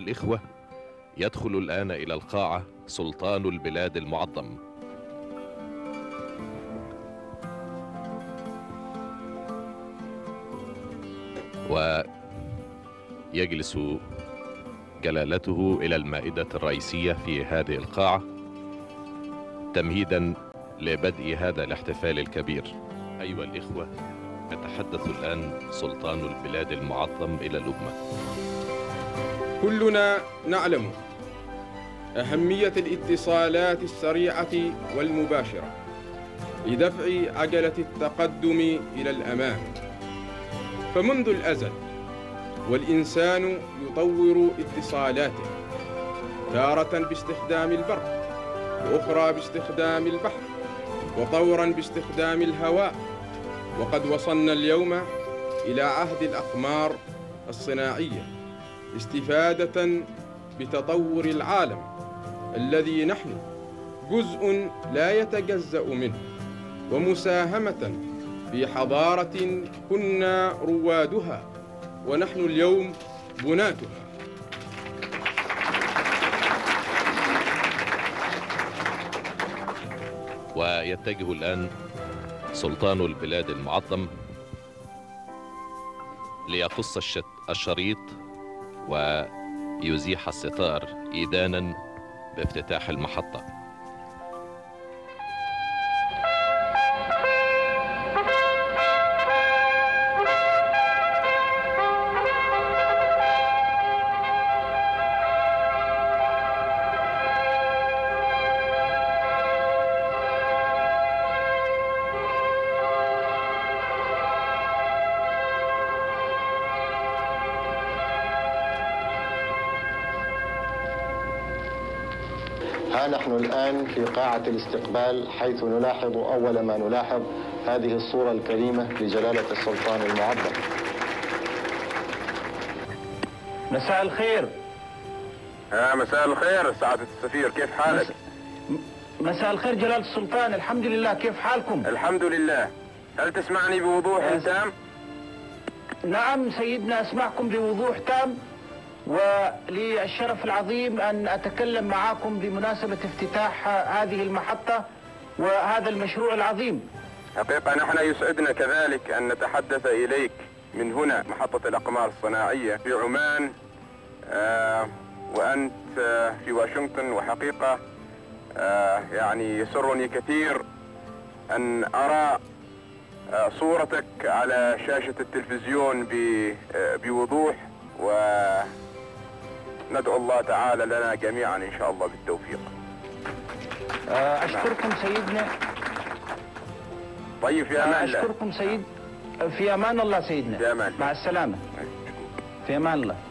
الإخوة، يدخل الآن إلى القاعة سلطان البلاد المعظم. ويجلس جلالته إلى المائدة الرئيسية في هذه القاعة تمهيدا لبدء هذا الاحتفال الكبير. أيها الإخوة، يتحدث الآن سلطان البلاد المعظم إلى الأمة. كلنا نعلم أهمية الاتصالات السريعة والمباشرة لدفع عجلة التقدم إلى الأمام، فمنذ الأزل والإنسان يطور اتصالاته، تارة باستخدام البر، وأخرى باستخدام البحر، وطورا باستخدام الهواء، وقد وصلنا اليوم إلى عهد الأقمار الصناعية، استفادة بتطور العالم الذي نحن جزء لا يتجزأ منه، ومساهمة في حضارة كنا روادها ونحن اليوم بناتها. ويتجه الآن سلطان البلاد المعظم ليقص الشريط ويزيح الستار إيدانا بافتتاح المحطة. ها نحن الآن في قاعة الاستقبال، حيث نلاحظ أول ما نلاحظ هذه الصورة الكريمة لجلالة السلطان المعظم. مساء الخير. مساء الخير سعادة السفير، كيف حالك؟ مساء الخير جلالة السلطان، الحمد لله، كيف حالكم؟ الحمد لله. هل تسمعني بوضوح تام؟ نعم سيدنا، أسمعكم بوضوح تام، ولي الشرف العظيم أن أتكلم معكم بمناسبة افتتاح هذه المحطة وهذا المشروع العظيم. حقيقة نحن يسعدنا كذلك أن نتحدث إليك من هنا محطة الأقمار الصناعية في عمان، وأنت في واشنطن. وحقيقة يعني يسرني كثير أن أرى صورتك على شاشة التلفزيون بوضوح، وندعو الله تعالى لنا جميعا إن شاء الله بالتوفيق. أشكركم سيدنا. طيب في أمان الله. أشكركم سيد. في أمان الله سيدنا. في أمان الله. مع السلامة. في أمان الله.